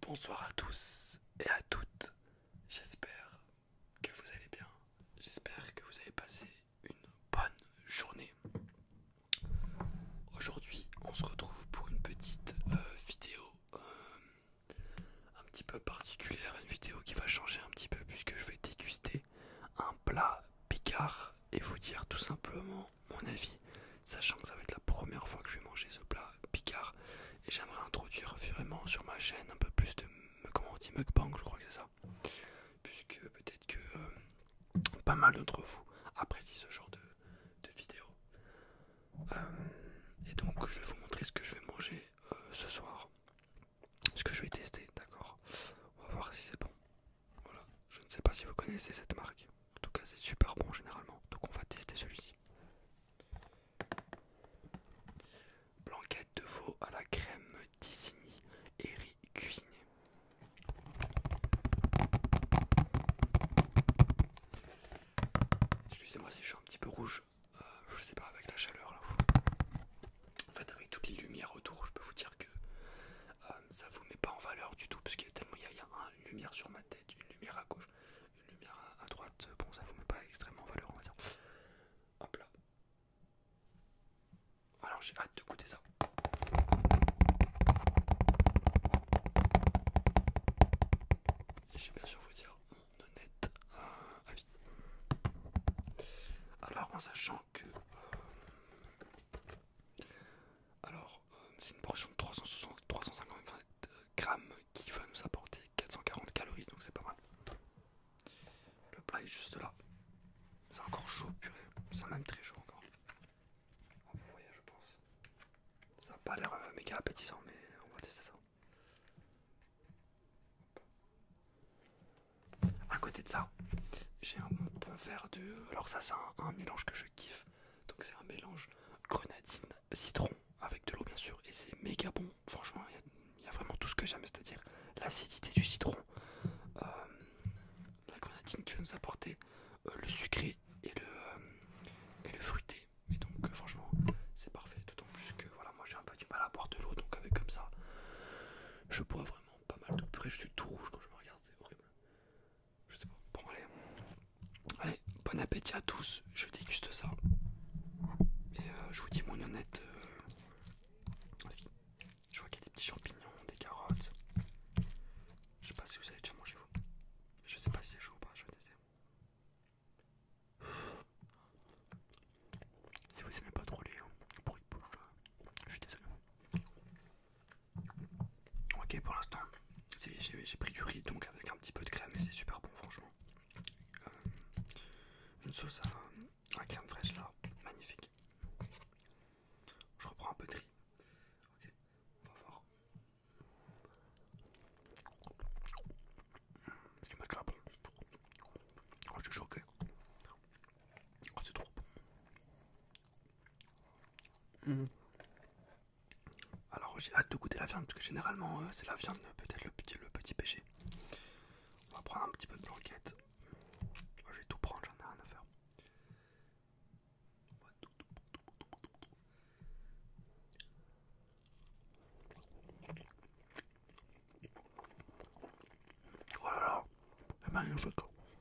Bonsoir à tous et à toutes, j'espère que vous allez bien, j'espère que vous avez passé une bonne journée. Aujourd'hui on se retrouve pour une petite vidéo un petit peu particulière, une vidéo qui va changer un petit peu puisque je vais déguster un plat picard et vous dire tout simplement mon avis, sachant que ça va être la première fois que je vais manger ce plat picard et j'aimerais introduire vraiment sur ma chaîne un peu plus de, comment on dit, mukbang, je crois que c'est ça, puisque peut-être que pas mal d'entre vous apprécient ce genre de vidéos. Et donc je vais vous montrer ce que je vais manger ce soir, ce que je vais tester, d'accord. On va voir si c'est bon. Voilà, je ne sais pas si vous connaissez cette marque, en tout cas c'est super bon généralement, donc on va tester celui-ci. Blanquette de veau à la crème d'Isigny et riz cuisiné. Excusez-moi si je suis un petit peu rouge, je sais pas, avec la chaleur là. En fait, avec toutes les lumières autour, je peux vous dire que ça vous met pas en valeur du tout, parce qu'il y a tellement, il y a une lumière sur ma tête, une lumière à gauche, une lumière à droite. Bon, ça vous met pas extrêmement en valeur, on va dire. Hop là. Alors j'ai hâte de goûter ça. Et je vais bien sûr vous dire mon honnête avis. Alors en sachant que c'est une portion de 350 grammes qui va nous apporter 440 calories, donc c'est pas mal. Le plat est juste là. C'est encore chaud, purée. C'est même très chaud encore. Vous voyez, je pense. Ça n'a pas l'air méga appétissant, mais on va tester ça. À côté de ça, j'ai un bon verre de... Alors ça, c'est un mélange que je kiffe. Donc c'est un mélange grenadine, citron, avec de l'eau bien sûr. Et c'est méga bon. Franchement, il y a vraiment tout ce que j'aime, c'est-à-dire l'acidité du citron, la grenadine qui va nous apporter le sucré et le fruité. Et donc franchement, c'est parfait. D'autant plus que voilà, moi j'ai un peu du mal à boire de l'eau, donc avec comme ça, je bois vraiment pas mal de purée. Je suis tout rouge quand je me regarde, c'est horrible. Je sais pas. Bon allez. Allez, bon appétit à tous, je déguste ça. Et je vous dis mon honnête avis. Je vois qu'il y a des petits champignons, des carottes. Je sais pas si vous avez déjà mangé vous. Je sais pas si c'est chaud ou pas, je vais tester. Si vous aimez pas trop les bruits de bouche, je suis désolé. Ok, pour l'instant, j'ai pris du riz donc avec un petit peu de crème et c'est super bon franchement. Une sauce à crème fraîche là, magnifique. Je reprends un peu de riz. Ok, on va voir. Je vais mettre là bon. Oh, je suis choqué. Oh, c'est trop bon. Alors j'ai hâte de goûter la viande parce que généralement c'est la viande peut-être le petit péché. On va prendre un petit peu de blanquette. Moi, je vais tout prendre, j'en ai rien à faire. Oh là là, c'est magnifique.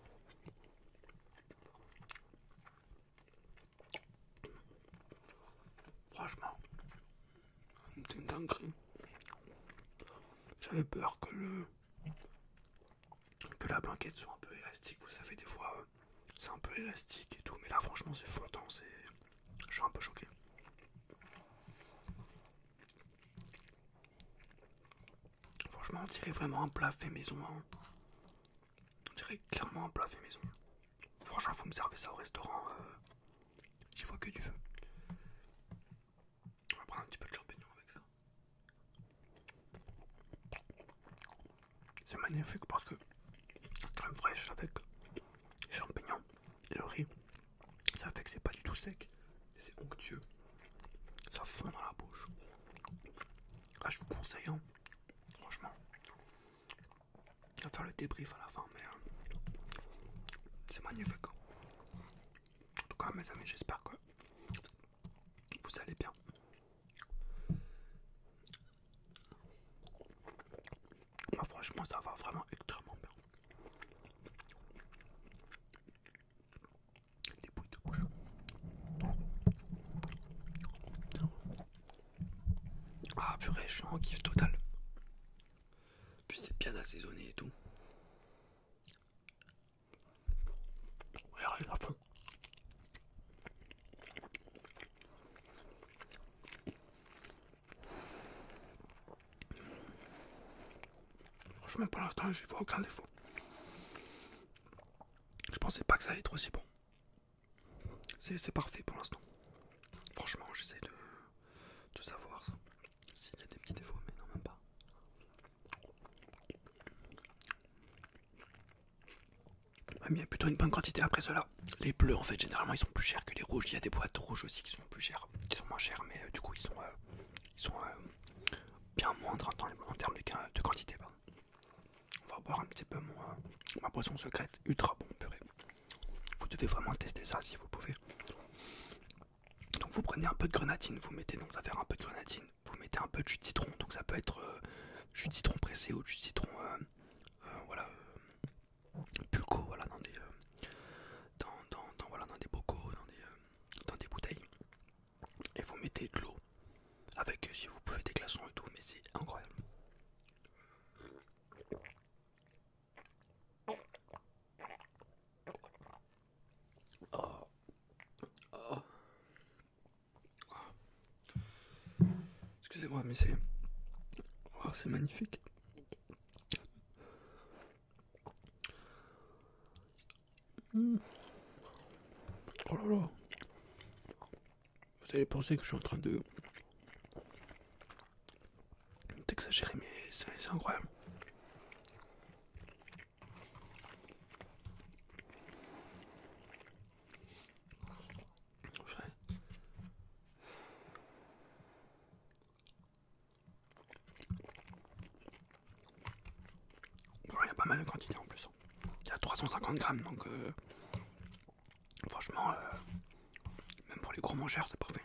Franchement, c'est une dinguerie. J'avais peur que la blanquette soit un peu élastique. Vous savez, des fois c'est un peu élastique et tout, mais là franchement c'est fondant. Je suis un peu choqué. Franchement, on dirait vraiment un plat fait maison. Hein. On dirait clairement un plat fait maison. Franchement, faut me servir ça au restaurant. J'y vois que du feu. On va prendre un petit peu de champignons avec ça. C'est magnifique parce que la crème fraîche avec les champignons et le riz, ça fait que c'est pas du tout sec. C'est onctueux. Ça fond dans la bouche. Ah, je vous conseille, hein. Franchement. On va faire le débrief à la fin, mais c'est magnifique. En tout cas, mes amis, j'espère que vous allez bien. Moi, franchement ça va vraiment extrêmement bien. Des bruits de bouche. Ah purée, je suis en kiff total. Puis c'est bien assaisonné et tout. Regardez à fond. Franchement pour l'instant j'ai vois aucun défaut. Je pensais pas que ça allait être aussi bon. C'est parfait pour l'instant. Franchement j'essaie de savoir s'il y a des petits défauts, mais non même pas. Mais il y a plutôt une bonne quantité après cela. Les bleus en fait généralement ils sont plus chers que les rouges. Il y a des boîtes rouges aussi qui sont plus chères, qui sont moins chères, mais du coup ils sont bien moindres en termes de quantité. Pardon. On va boire un petit peu ma boisson secrète, ultra bon purée. Vous devez vraiment tester ça si vous pouvez. Donc vous prenez un peu de grenadine, vous mettez dans affaire un peu de grenadine, vous mettez un peu de jus de citron, donc ça peut être jus de citron pressé ou jus de citron voilà pulco, voilà dans des voilà, dans des bocaux, dans des bouteilles. Et vous mettez de l'eau avec si vous pouvez des glaçons et tout, mais c'est incroyable. Oh. Oh. Excusez-moi, mais c'est magnifique. Oh là là. Vous allez penser que je suis en train d'exagérer, mais c'est incroyable. Il y a pas mal de quantité en plus. Il y a 350 grammes, donc franchement, même pour les gros mangeurs, c'est parfait.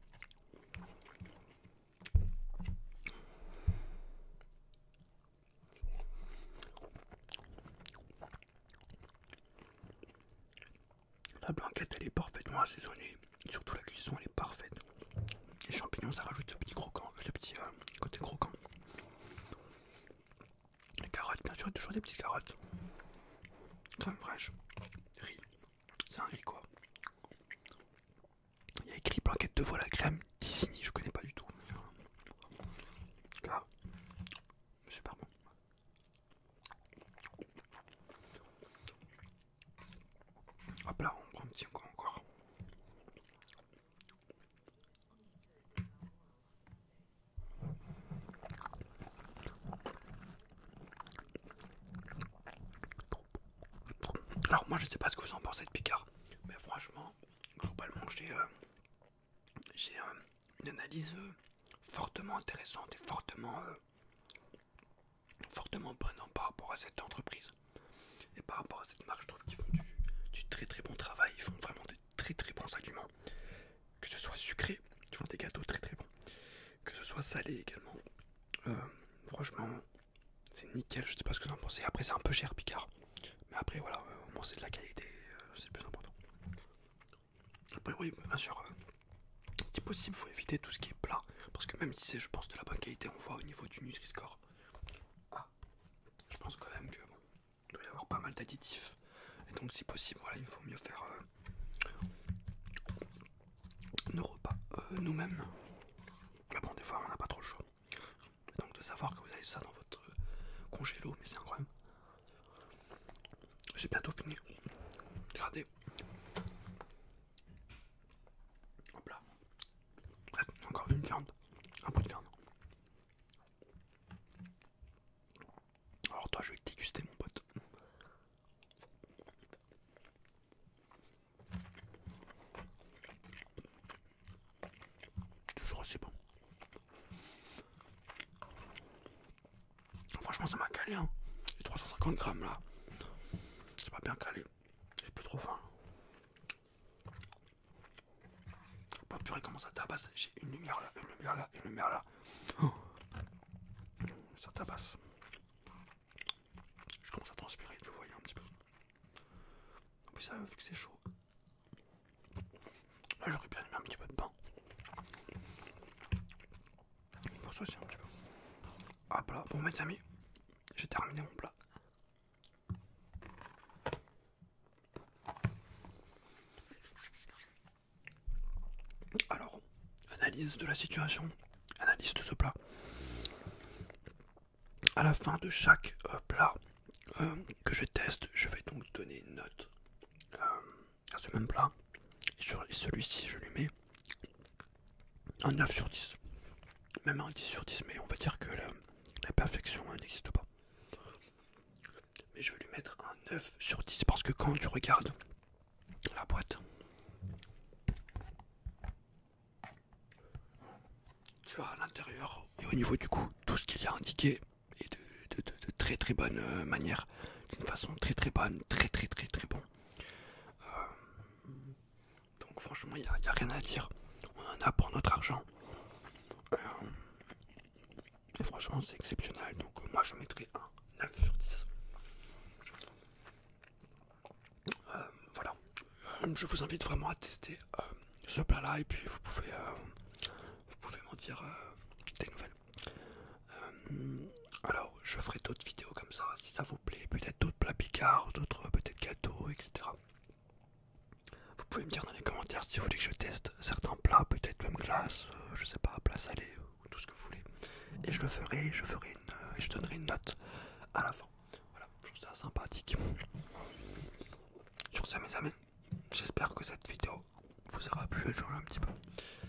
La blanquette, elle est parfaitement assaisonnée. Surtout la cuisson, elle est parfaite. Les champignons, ça rajoute ce petit croquant, ce petit côté croquant. Les carottes, bien sûr, toujours des petites carottes. Crème fraîche. Riz. C'est un riz quoi. Il y a écrit blanquette de veau à la crème. Ticini, je connais pas du tout. Là, super bon. Hop là, on prend un petit coup encore. Alors moi je sais pas ce que vous en pensez de Picard, mais franchement, globalement j'ai une analyse fortement intéressante et fortement bonne par rapport à cette entreprise et par rapport à cette marque. Je trouve qu'ils font du très très bon travail, ils font vraiment de très très bons aliments, que ce soit sucré, ils font des gâteaux très très bons, que ce soit salé également. Franchement c'est nickel, je sais pas ce que vous en pensez. Après c'est un peu cher Picard, mais après voilà, au moins c'est de la qualité, c'est le plus important. Après oui, bien sûr, si possible, faut éviter tout ce qui est plat, parce que même si c'est, je pense, de la bonne qualité, on voit au niveau du Nutri-Score. Ah, je pense quand même que bon, il doit y avoir pas mal d'additifs, et donc si possible, voilà, il faut mieux faire nos repas nous-mêmes. Mais bon, des fois, on n'a pas trop le choix. Et donc de savoir que vous avez ça dans votre congélo, mais c'est incroyable. J'ai bientôt fini. Regardez. Hop là. Bref, encore une viande. Un peu de viande. Alors toi, je vais le déguster, mon pote. Toujours aussi bon. Franchement, ça m'a calé, hein. Les 350 grammes là. C'est pas bien calé. J'ai plus trop faim. Pas purée, comment ça tabasse. J'ai une lumière là, une lumière là, une lumière là. Oh. Ça tabasse. ça vu que c'est chaud. Là j'aurais bien aimé un petit peu de pain. Pour ça aussi un petit peu. Hop là, bon mes amis, j'ai terminé mon plat. Alors, analyse de la situation, analyse de ce plat. À la fin de chaque plat que je teste, je vais donc donner une note à ce même plat. Et celui-ci, je lui mets un 9 sur 10. Même un 10 sur 10, mais on va dire que la perfection n'existe pas. Mais je vais lui mettre un 9 sur 10 parce que quand tu regardes la boîte, tu as à l'intérieur et au niveau du goût tout ce qu'il y a indiqué et de très très bonne manière, d'une façon très très bonne, très bon. Donc franchement il n'y a rien à dire, on en a pour notre argent. Et franchement c'est exceptionnel, donc moi je mettrai un 9 sur 10. Voilà, je vous invite vraiment à tester ce plat là et puis vous pouvez m'en dire des nouvelles. Alors je ferai d'autres vidéos comme ça si ça vous plaît, peut-être d'autres plats picards, d'autres peut-être gâteaux, etc. Vous pouvez me dire dans les commentaires si vous voulez que je teste certains plats, peut-être même glace, je sais pas, plat salé ou tout ce que vous voulez. Et je le ferai, je donnerai une note à la fin. Voilà, je trouve ça sympathique. Sur ce mes amis, j'espère que cette vidéo vous aura plu et changer un petit peu.